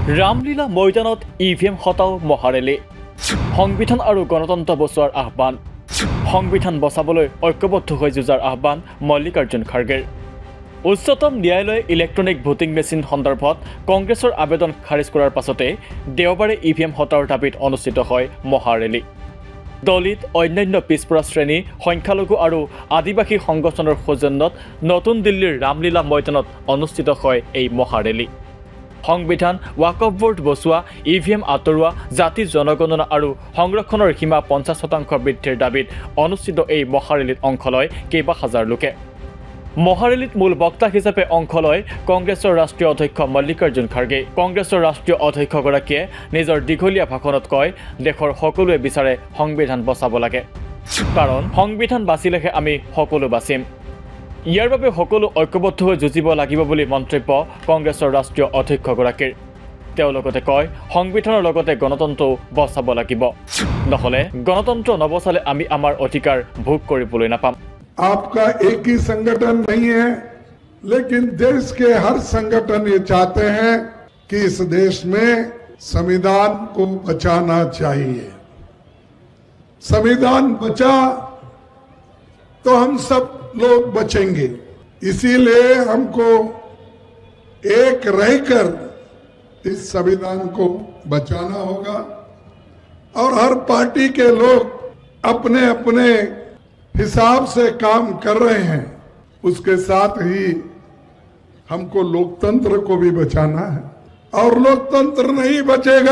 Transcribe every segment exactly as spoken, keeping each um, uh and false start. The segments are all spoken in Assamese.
ৰামলীলা ময়দানত ইভিএম হটাও মহাৰেলী সংবিধান আৰু গণতন্ত্ৰ বচোৱাৰ আহ্বান সংবিধান বচাবলৈ ঐক্যবদ্ধ হৈ যুঁজাৰ আহ্বান মল্লিকাৰ্জুন খাৰ্গেৰ উচ্চতম ন্যায়ালয়ে ইলেক্ট্ৰনিক ভোটিং মেচিন সন্দৰ্ভত কংগ্ৰেছৰ আবেদন খাৰিজ কৰাৰ পাছতে দেওবাৰে ইভিএম হটাওৰ দাবীত অনুষ্ঠিত হয় মহাৰেলী দলিত অন্যান্য পিছপৰা শ্ৰেণী সংখ্যালঘু আৰু আদিবাসী সংগঠনৰ সৌজন্যত নতুন দিল্লীৰ ৰামলীলা ময়দানত অনুষ্ঠিত হয় এই মহাৰেলী সংবিধান ৱাকফ বোৰ্ড বচোৱা ইভিএম আঁতৰোৱা জাতি জনগণনা আৰু সংৰক্ষণৰ সীমা পঞ্চাছ শতাংশ বৃদ্ধিৰ দাবীত অনুষ্ঠিত এই মহাৰেলীত অংশ লয় কেইবা হাজাৰ লোকে মহাৰেলীত মূল বক্তা হিচাপে অংশ লয় কংগ্ৰেছৰ ৰাষ্ট্ৰীয় অধ্যক্ষ মল্লিকাৰ্জুন খাৰ্গে কংগ্ৰেছৰ ৰাষ্ট্ৰীয় অধ্যক্ষগৰাকীয়ে নিজৰ দীঘলীয়া ভাষণত কয় দেশৰ সকলোৱে বিচাৰে সংবিধান বচাব লাগে কাৰণ সংবিধান বাচিলেহে আমি সকলো বাচিম ইয়াৰ বাবে সকলো ঐক্যবদ্ধ হৈ যুঁজিব লাগিব বুলি মন্তব্য কংগ্ৰেছৰ ৰাষ্ট্ৰীয় অধ্যক্ষগৰাকীৰ তেওঁ লগতে কয় সংবিধানৰ লগতে গণতন্ত্ৰও বচাব লাগিব নহলে গণতন্ত্ৰ নবচালে আমি আমাৰ অধিকাৰ ভোগ কৰিবলৈ নাপাম आपका एक ही संगठन नहीं है लेकिन देश के हर संगठन ये चाहते हैं कि इस देश में संविधान को बचाना चाहिए संविधान बचा तो हम सब लोग बचेंगे इसीलिए हमको एक रहकर इस संविधान को बचाना होगा और हर पार्टी के लोग अपने अपने हिसाब से काम कर रहे हैं उसके साथ ही हमको लोकतंत्र को भी बचाना है और लोकतंत्र नहीं बचेगा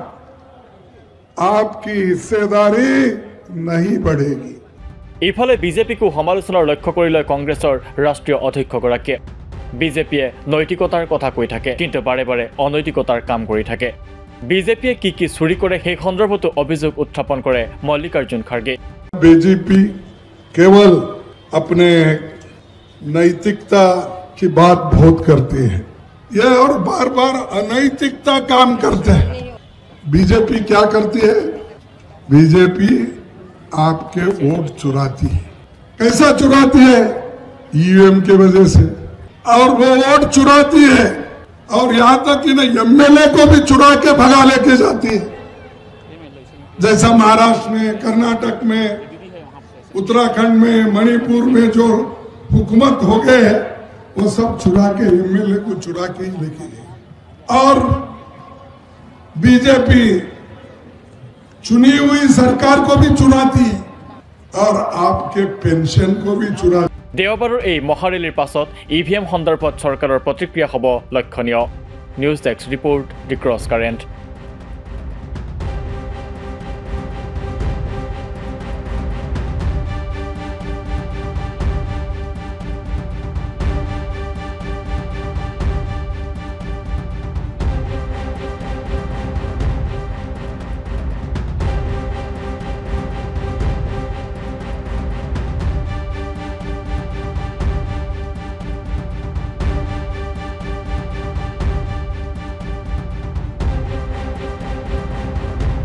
आपकी हिस्सेदारी नहीं बढ़ेगी इफाले बीजेपी को समालोचनार लक्ष्य करिले कांग्रेसर राष्ट्रीय अध्यक्षगराकीয়ে বিজেপিয়ে নৈতিকতাৰ কথা কৈ থাকে কিন্তু বাৰে বাৰে অনৈতিকতাৰ কাম কৰি থাকে বিজেপিয়ে কি কি চুৰি কৰে সেই সন্দৰ্ভতো অভিযোগ উত্থাপন কৰে মল্লিকাৰ্জুন খাৰ্গে बीजेपी केवल अपने नैतिकता की बात बहुत करती है यह और बार बार अनैतिकता काम करते हैं बीजेपी क्या करती है बीजेपी आपके वोट चुराती है कैसा चुराती है ईवीएम के वजह से और वो वोट चुराती है और यहाँ तक कि ना एमएलए को भी चुरा के भगा लेके जाती है जैसा महाराष्ट्र में कर्नाटक में उत्तराखंड में मणिपुर में जो हुकूमत हो गए है वो सब चुरा के एमएलए को चुरा के ही लेके गए और बीजेपी चुनी हुई सरकार को भी चुराती है और आपके पेंशन को भी चुरा देवबाৰৰ এই মহাৰেলীৰ পাছত ইভিএম সন্দৰ্ভত চৰকাৰৰ প্ৰতিক্ৰিয়া হ'ব লক্ষণীয় news desk report the cross current